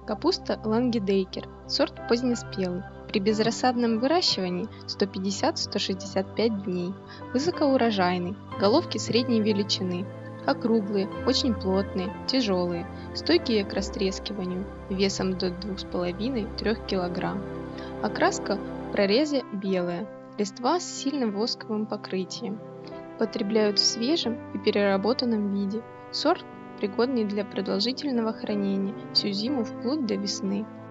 Капуста Лангедейкер, сорт позднеспелый. При безрассадном выращивании 150-165 дней. Высокоурожайный, головки средней величины. Округлые, очень плотные, тяжелые, стойкие к растрескиванию, весом до 2,5-3 кг. Окраска в прорезе белая, листва с сильным восковым покрытием. Потребляют в свежем и переработанном виде. Сорт пригодный для продолжительного хранения всю зиму вплоть до весны.